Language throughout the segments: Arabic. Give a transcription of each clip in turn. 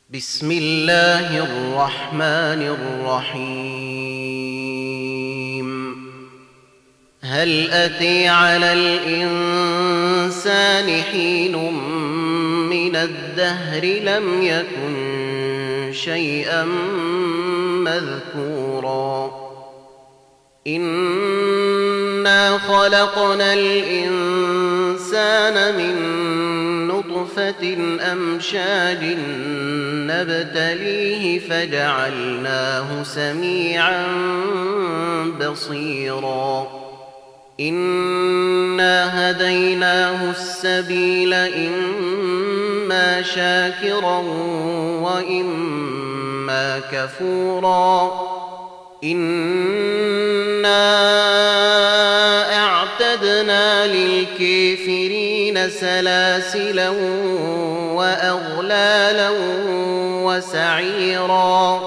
بسم الله الرحمن الرحيم. هل أتي على الإنسان حين من الدهر لم يكن شيئا مذكورا إنا خلقنا الإنسان من نطفة أمشاج نبتليه فجعلناه سميعا بصيرا إنا هديناه السبيل إما شاكرا وإما كفورا إنا أعتدنا للكافرين سلاسلا وأغلالا وسعيرا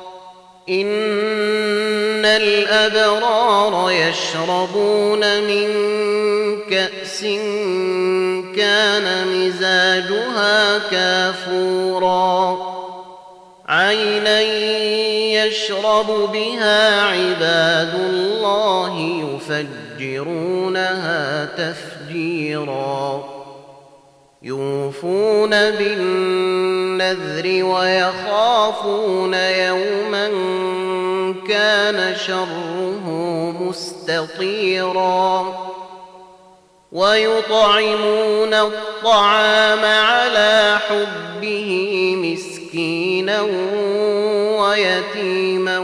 إن الأبرار يشربون من كأس كان مزاجها كافورا عينا يشرب بها عباد الله يفجرونها تفجيرا يوفون بالنذر ويخافون يوما كان شره مستطيرا ويطعمون الطعام على حبه مسكينا ويتيما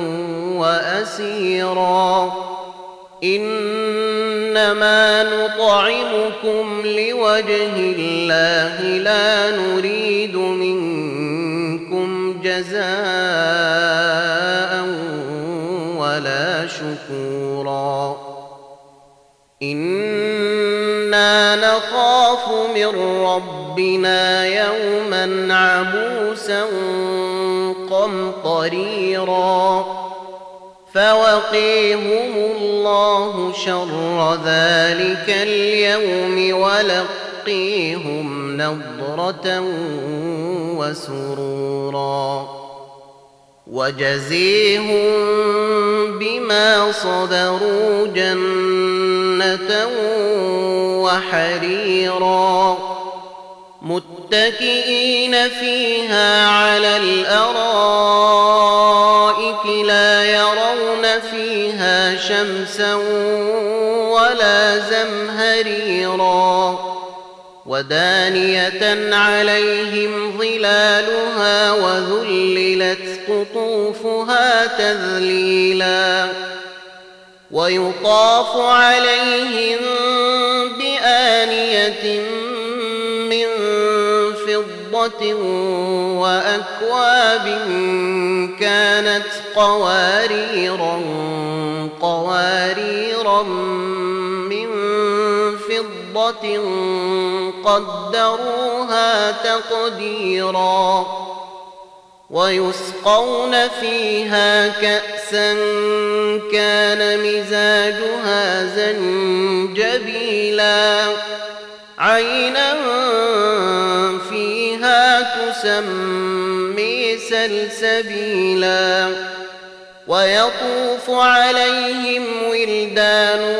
وأسيرا إنما نطعمكم لوجه الله لا نريد منكم جزاء ولا شكورا إنا نخاف من ربنا يوما عبوسا قمطريرا فوقيهم الله شر ذلك اليوم ولقيهم نضرة وسرورا وجزيهم بما صبروا جنة وحريرا متكئين فيها على الأرائك لا يرون فيها شمسا ولا زمهريرا ودانية عليهم ظلالها وذللت قطوفها تذليلا ويطاف عليهم بآنية من فضة وأكواب كانت قواريرا من فضة قدروها تقديرا ويسقون فيها كأسا كان مزاجها زنجبيلا عينا فيها تسمي سلسبيلا ويطوف عليهم ولدان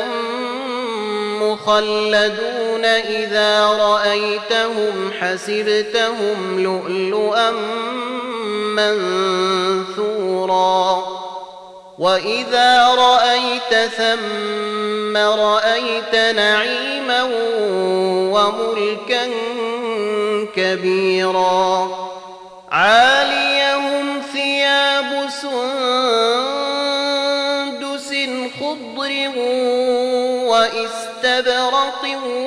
مخلدون إذا رأيتهم حسبتهم لؤلؤا منثورا وإذا رأيت ثم رأيت نعيما وملكا كبيرا عاليهم ثياب سندس خضر واستبرق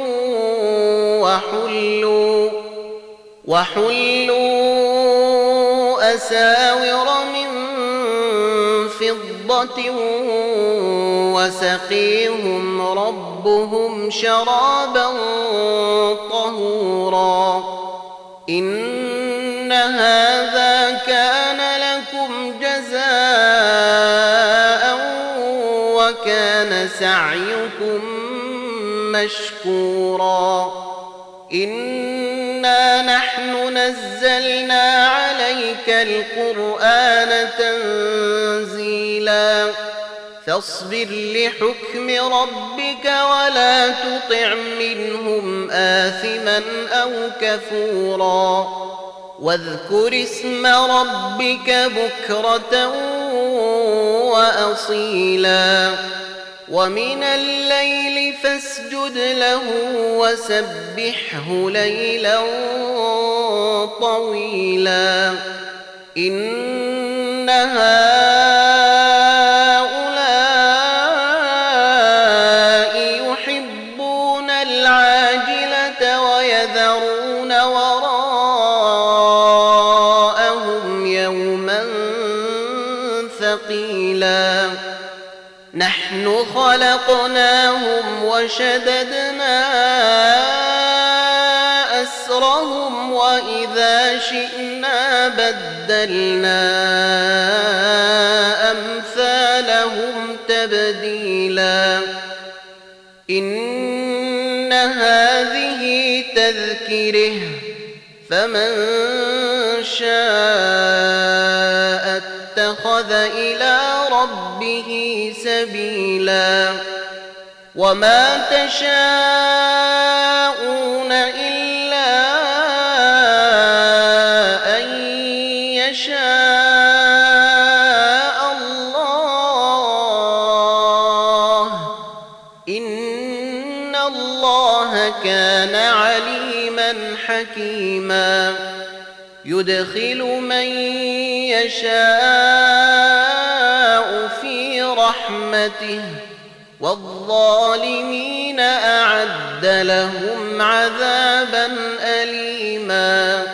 وحلوا أساور من فضة وسقيهم ربهم شرابا طهورا إن هذا كان لكم جزاء وكان سعيكم مشكورا إنا نحن نزلنا عليك عليك القرآن تنزيلا فاصبر لحكم ربك ولا تطع منهم آثما أو كفورا واذكر اسم ربك بكرة وأصيلا ومن الليل فاسجد له وسبحه ليلا طويلا إن هؤلاء يحبون العاجلة ويذرون وراءهم يوما ثقيلا نحن خلقناهم وشددنا أسرهم وإذا شئنا بدلنا أمثالهم تبديلا إن هذه تذكره فمن شاء اتخذ إلى ربه سبيلا وما تشاءون إلا أن يشاء الله إن الله كان عليما حكيما يدخل من يشاء في رحمته والظالمين أعد لهم عذابا أليما